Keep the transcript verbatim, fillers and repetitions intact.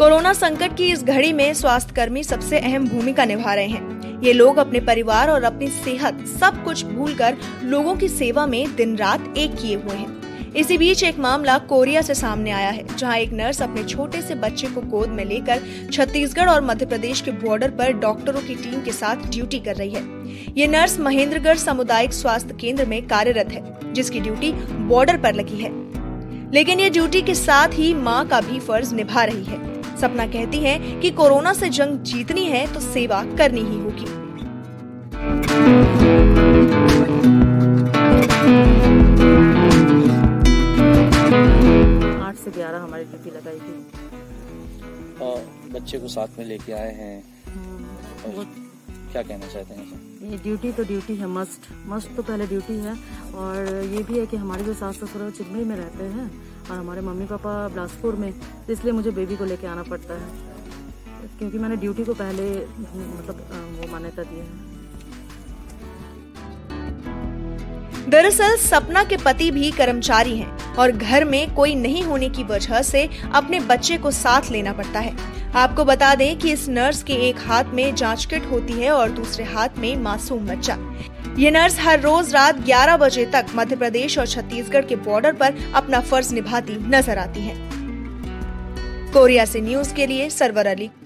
Corona संकट की इस घड़ी में स्वास्थ्यकर्मी सबसे अहम भूमिका निभा रहे हैं। ये लोग अपने परिवार और अपनी सेहत सब कुछ भूलकर लोगों की सेवा में दिन रात एक किए हुए हैं। इसी बीच एक मामला कोरिया से सामने आया है, जहां एक नर्स अपने छोटे से बच्चे को गोद में लेकर छत्तीसगढ़ और मध्य प्रदेश के बॉर्डर पर डॉक्टरों की टीम के साथ ड्यूटी कर रही है। ये नर्स महेंद्रगढ़ सामुदायिक स्वास्थ्य केंद्र में कार्यरत है, जिसकी ड्यूटी बॉर्डर पर लगी है। लेकिन ये ड्यूटी के साथ ही माँ का भी फर्ज निभा रही है। सपना कहती है कि कोरोना से जंग जीतनी है तो सेवा करनी ही होगी। आठ से ग्यारह हमारी ड्यूटी लगाई थी। और बच्चे को साथ में लेके आए हैं, और क्या कहना चाहते हैं? ये ड्यूटी तो ड्यूटी है, मस्ट मस्ट तो पहले ड्यूटी है। और ये भी है कि हमारे जो सास ससुर चिन्मई में रहते हैं और हमारे मम्मी पापा बिलासपुर में, इसलिए मुझे बेबी को लेके आना पड़ता है, क्योंकि मैंने ड्यूटी को पहले मतलब वो मान्यता दी है। दरअसल सपना के पति भी कर्मचारी हैं और घर में कोई नहीं होने की वजह से अपने बच्चे को साथ लेना पड़ता है। आपको बता दें कि इस नर्स के एक हाथ में जांच किट होती है और दूसरे हाथ में मासूम बच्चा। ये नर्स हर रोज रात ग्यारह बजे तक मध्य प्रदेश और छत्तीसगढ़ के बॉर्डर पर अपना फर्ज निभाती नजर आती है। कोरिया से न्यूज के लिए सरवर अली।